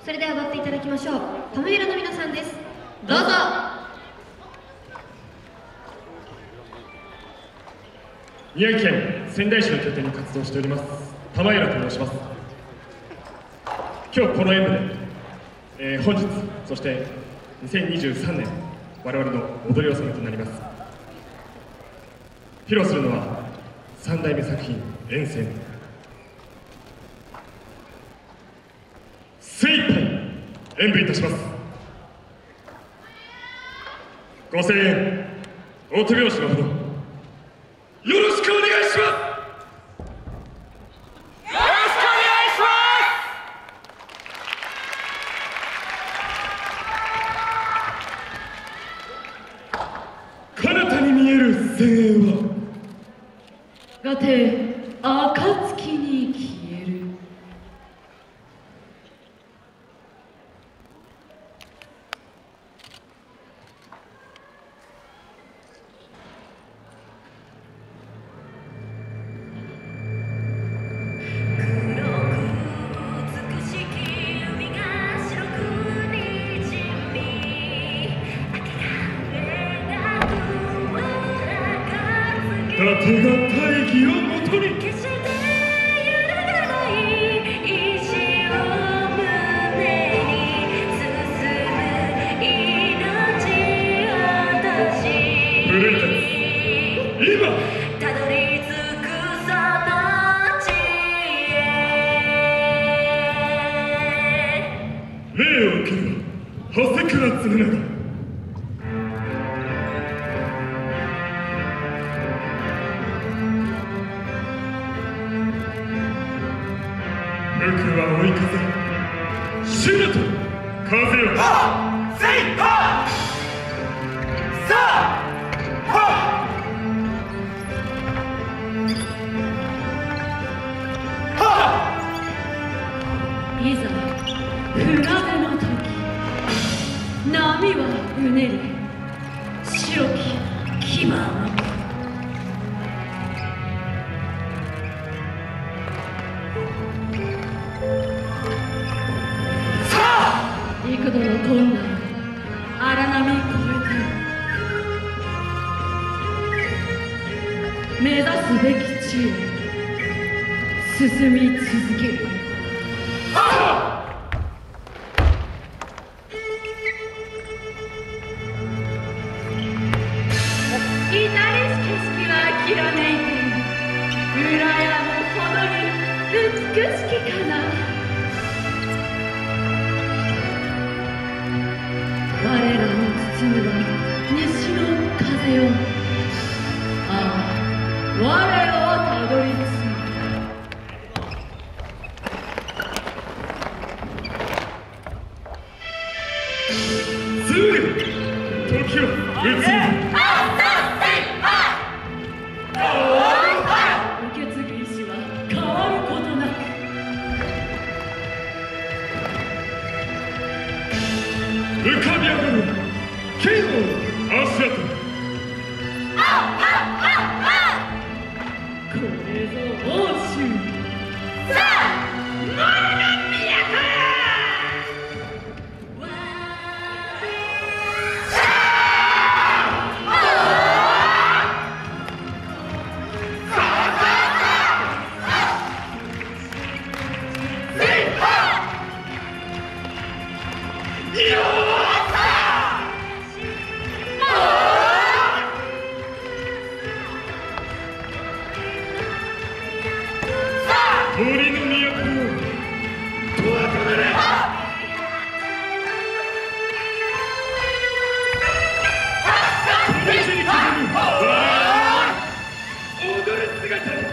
それでは踊っていただきましょう。玉浦の皆さんです。どうぞ。 宮城県仙台市の拠点に活動しております玉浦と申します。今日この演舞で、本日そして2023年我々の踊り納めとなります。披露するのは3代目作品「沿線」。精一杯演舞いたします。ご声援お手拍子のほどよろしくお願いします。彼方に見える声援はがて暁に消える。 伊達が大義をもとに命を受けるは長谷倉常長。無垢は追い風、死なと風よ。はっせいはっさあはっはっいざ船出の時、波はうねり白き牙を幾度の困難荒波越えて目指すべき地へ進み続ける。至れし景色はきらめいて羨むほどに美しきかな。我らの包むは西の風よ。ああ、我らはたどり着すぐ時を打つ。 受け継ぐ意志は変わることなく。 浮かび上がる剣を足跡。 これぞ欧州。 さあ、森の都へ。 森の都よ、とはとなれ。拳に刻む踊る姿に